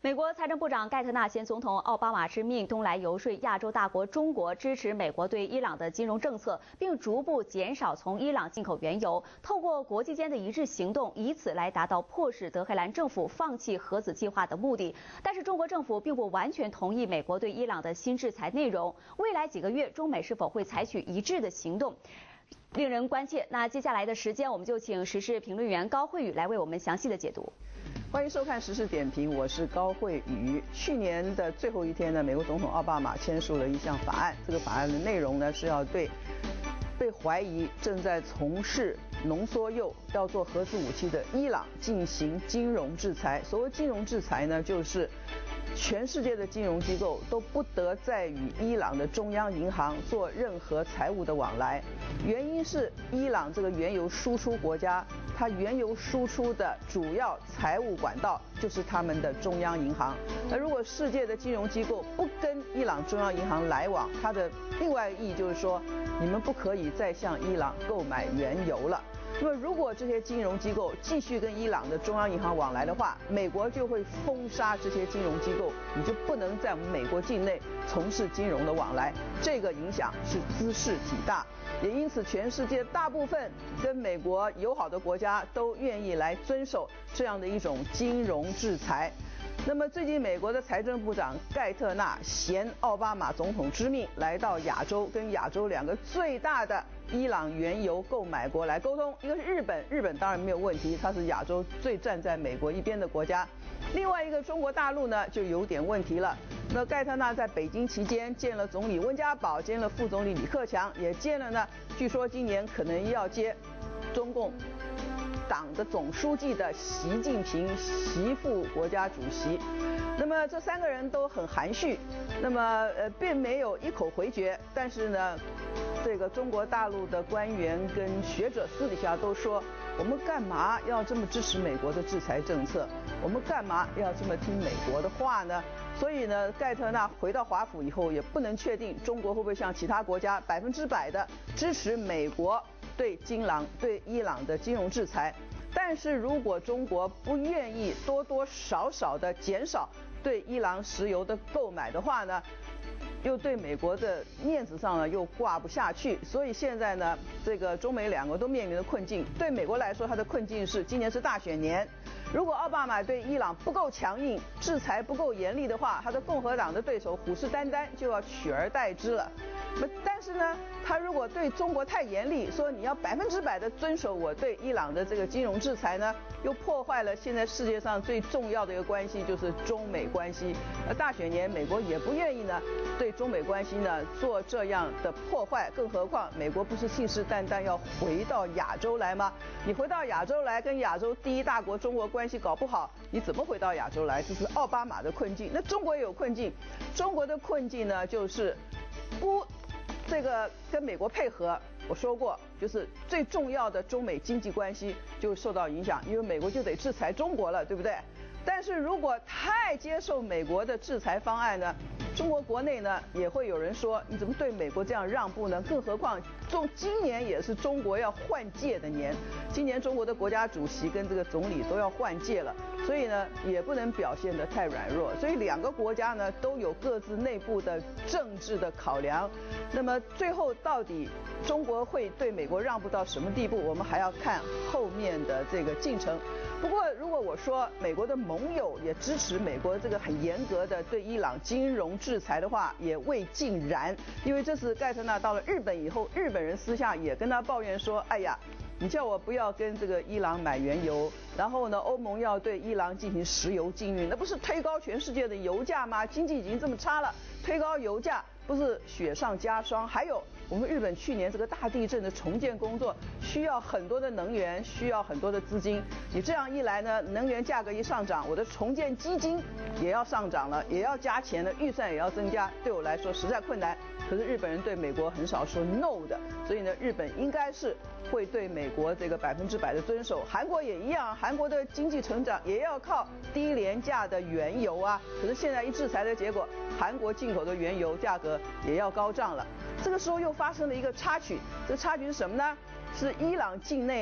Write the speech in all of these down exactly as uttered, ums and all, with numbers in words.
美国财政部长盖特纳前总统奥巴马之命东来游说亚洲大国中国支持美国对伊朗的金融政策，并逐步减少从伊朗进口原油，透过国际间的一致行动，以此来达到迫使德黑兰政府放弃核子计划的目的。但是中国政府并不完全同意美国对伊朗的新制裁内容，未来几个月中美是否会采取一致的行动，令人关切。那接下来的时间，我们就请时事评论员高慧宇来为我们详细的解读。 欢迎收看时事点评，我是高慧宇。去年的最后一天呢，美国总统奥巴马签署了一项法案，这个法案的内容呢是要对被怀疑正在从事浓缩铀要做核子武器的伊朗进行金融制裁。所谓金融制裁呢，就是全世界的金融机构都不得再与伊朗的中央银行做任何财务的往来。原因是伊朗这个原油输出国家，它原油输出的主要财务管道就是他们的中央银行。那如果世界的金融机构不跟伊朗中央银行来往，它的另外意义就是说，你们不可以再向伊朗购买原油了。那么如果这些金融机构继续跟伊朗的中央银行往来的话，美国就会封杀这些金融机构，你就不能在我们美国境内从事金融的往来。这个影响是兹事体大，也因此全世界大部分跟美国友好的国家都愿意来遵守这样的一种金融制裁。那么最近美国的财政部长盖特纳衔奥巴马总统之命来到亚洲，跟亚洲两个最大的伊朗原油购买国来沟通。一个是日本，日本当然没有问题，它是亚洲最站在美国一边的国家。另外一个中国大陆呢就有点问题了。那盖特纳在北京期间见了总理温家宝，见了副总理李克强，也见了呢，据说今年可能要接中共党的总书记的习近平习副国家主席。那么这三个人都很含蓄，那么呃并没有一口回绝，但是呢，这个中国大陆的官员跟学者私底下都说，我们干嘛要这么支持美国的制裁政策？我们干嘛要这么听美国的话呢？所以呢，盖特纳回到华府以后，也不能确定中国会不会像其他国家百分之百的支持美国对金朗对伊朗的金融制裁。但是如果中国不愿意多多少少的减少对伊朗石油的购买的话呢，又对美国的面子上呢又挂不下去。所以现在呢，这个中美两个都面临的困境。对美国来说，它的困境是今年是大选年，如果奥巴马对伊朗不够强硬，制裁不够严厉的话，他的共和党的对手虎视眈眈就要取而代之了。但是呢，他如果对中国太严厉，说你要百分之百的遵守我对伊朗的这个金融制裁呢，又破坏了现在世界上最重要的一个关系，就是中美关系。而大选年，美国也不愿意呢对中美关系呢做这样的破坏，更何况美国不是信誓旦旦要回到亚洲来吗？你回到亚洲来，跟亚洲第一大国中国关系搞不好，你怎么回到亚洲来？这是奥巴马的困境。那中国也有困境，中国的困境呢就是不这个跟美国配合。我说过，就是最重要的中美经济关系就受到影响，因为美国就得制裁中国了，对不对？但是如果太接受美国的制裁方案呢，中国国内呢也会有人说，你怎么对美国这样让步呢？更何况中今年也是中国要换届的年，今年中国的国家主席跟这个总理都要换届了，所以呢也不能表现得太软弱。所以两个国家呢都有各自内部的政治的考量。那么最后到底中国会对美国让步到什么地步，我们还要看后面的这个进程。不过如果我说美国的盟友也支持美国这个很严格的对伊朗金融制裁的话，也未尽然。因为这次盖特纳到了日本以后，日本人私下也跟他抱怨说，哎呀，你叫我不要跟这个伊朗买原油，然后呢欧盟要对伊朗进行石油禁运，那不是推高全世界的油价吗？经济已经这么差了，推高油价不是雪上加霜？还有我们日本去年这个大地震的重建工作需要很多的能源，需要很多的资金。你这样一来呢，能源价格一上涨，我的重建基金也要上涨了，也要加钱了，预算也要增加，对我来说实在困难。可是日本人对美国很少说 no 的，所以呢，日本应该是会对美国这个百分之百的遵守。韩国也一样，韩国的经济成长也要靠低廉价的原油啊。可是现在一制裁的结果，韩国进口的原油价格也要高涨了。这个时候又发生了一个插曲，这个插曲是什么呢？是伊朗境内啊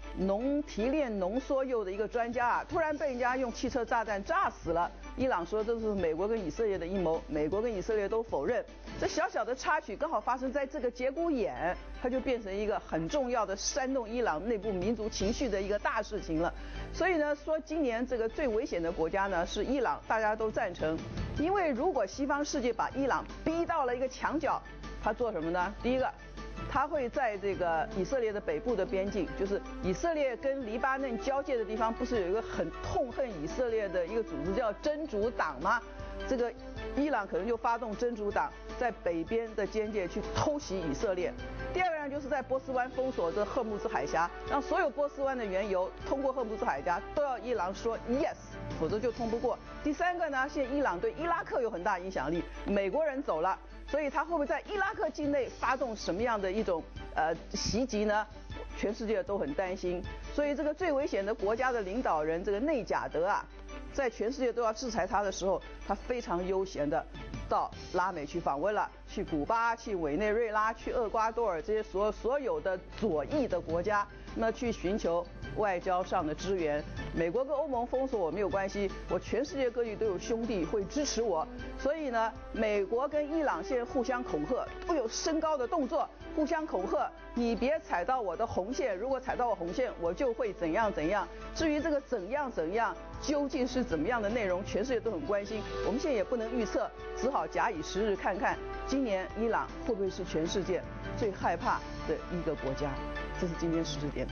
浓提炼浓缩铀的一个专家啊，突然被人家用汽车炸弹炸死了。伊朗说这是美国跟以色列的阴谋，美国跟以色列都否认。这小小的插曲刚好发生在这个节骨眼，它就变成一个很重要的煽动伊朗内部民族情绪的一个大事情了。所以呢，说今年这个最危险的国家呢是伊朗，大家都赞成。因为如果西方世界把伊朗逼到了一个墙角，他做什么呢？第一个，他会在这个以色列的北部的边境，就是以色列跟黎巴嫩交界的地方，不是有一个很痛恨以色列的一个组织叫真主党吗？这个伊朗可能就发动真主党在北边的边界去偷袭以色列。第二个呢，就是在波斯湾封锁这赫木兹海峡，让所有波斯湾的原油通过赫木兹海峡都要伊朗说 yes， 否则就通不过。第三个呢，现在伊朗对伊拉克有很大影响力，美国人走了，所以他会不会在伊拉克境内发动什么样的一种呃袭击呢？全世界都很担心。所以这个最危险的国家的领导人这个内贾德啊，在全世界都要制裁他的时候，他非常悠闲的到拉美去访问了，去古巴、去委内瑞拉、去厄瓜多尔这些所所有的左翼的国家，那去寻求外交上的支援。美国跟欧盟封锁我没有关系，我全世界各地都有兄弟会支持我。所以呢，美国跟伊朗现在互相恐吓，都有升高的动作，互相恐吓，你别踩到我的红线，如果踩到我红线，我就会怎样怎样。至于这个怎样怎样究竟是怎么样的内容，全世界都很关心。我们现在也不能预测，只好假以时日看看，今年伊朗会不会是全世界最害怕的一个国家。这是今天时事点评。